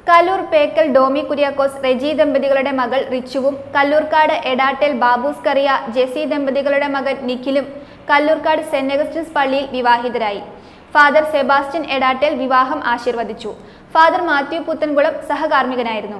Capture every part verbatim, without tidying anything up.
കല്ലൂർ പേക്കൽ ഡോമി കുര്യാക്കോസ് റെജി ദമ്പതികളുടെ മകൾ റിച്ചുവും കല്ലൂർക്കാട് എടാട്ടൽ ബാബൂസ്കറിയ ജെസി ദമ്പതികളുടെ മകൻ നിഖിലും കല്ലൂർക്കാട് സെന്റ് അഗസ്റ്റിൻസ് പള്ളിയിൽ വിവാഹിതരായി. ഫാദർ സെബാസ്റ്റ്യൻ എടാട്ടൽ വിവാഹം ആശീർവദിച്ചു. ഫാദർ മാത്യു പുത്തൻകുളം സഹകാർമ്മികനായിരുന്നു.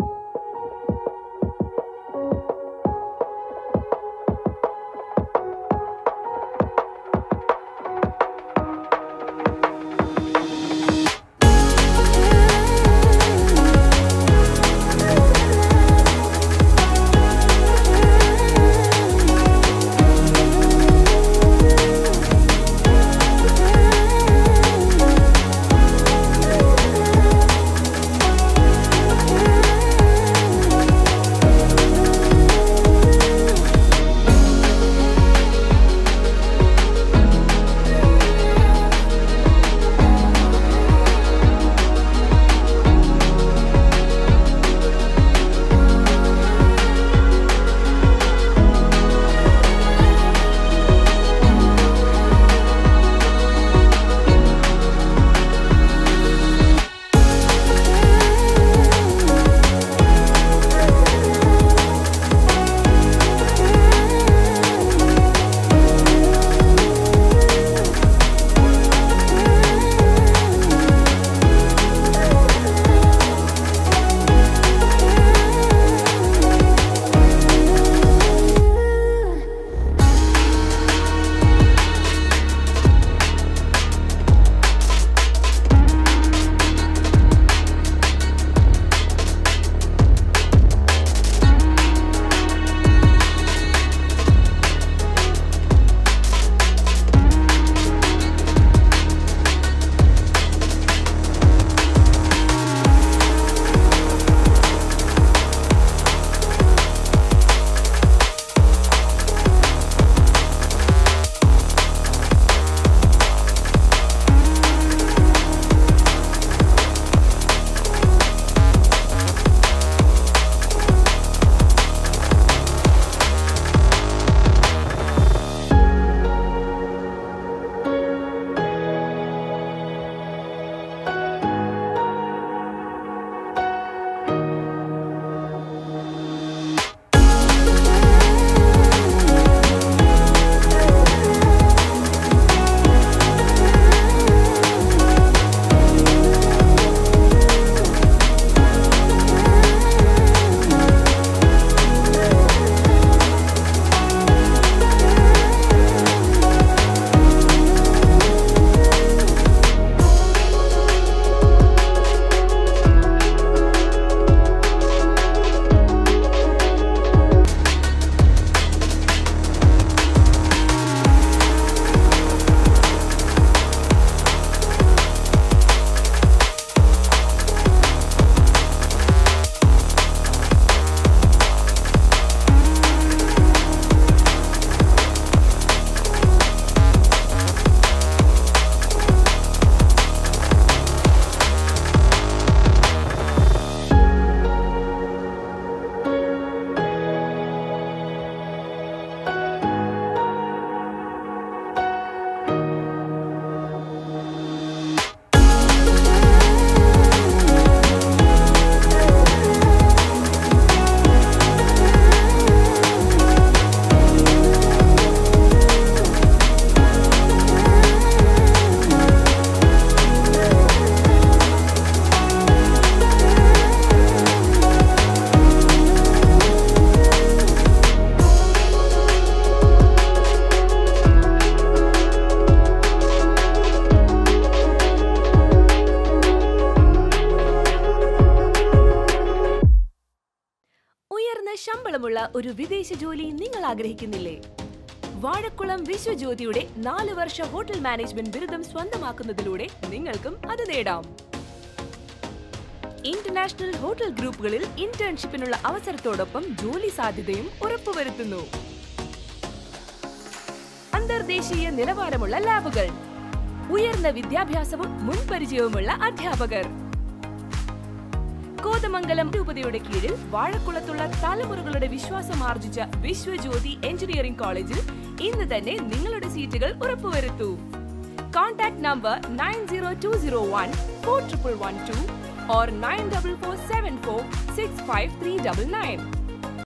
ശമ്പളമുള്ള ഒരു വിദേശ ജോലി നിങ്ങൾ ആഗ്രഹിക്കുന്നില്ലേ? വാഴക്കുളം വിശ്വജ്യോതിയുടെ നാല് വർഷ ഹോട്ടൽ മാനേജ്മെന്റ് ബിരുദം സ്വന്തമാക്കുന്നതിലൂടെ നിങ്ങൾക്കും അത് നേടാം. ഇന്റർനാഷണൽ ഹോട്ടൽ ഗ്രൂപ്പുകളിൽ ഇന്റേൺഷിപ്പിനുള്ള അവസരത്തോടൊപ്പം ജോലി സാധ്യതയും ഉറപ്പുവരുത്തുന്നു. അന്തർദേശീയ നിലവാരമുള്ള ലാബുകൾ, ഉയർന്ന വിദ്യാഭ്യാസവും മുൻപരിചയവുമുള്ള അധ്യാപകർ. കോതമംഗലം രൂപതയുടെ കീഴിൽ വാഴക്കുളത്തുള്ള തലമുറകളുടെ വിശ്വാസം ആർജിച്ച വിശ്വജ്യോതി എഞ്ചിനീയറിംഗ് കോളേജിൽ ഇന്ന് തന്നെ നിങ്ങളുടെ സീറ്റുകൾ ഉറപ്പുവരുത്തൂ. Contact number nine zero two zero one four triple one two or nine four four seven four six five three nine nine.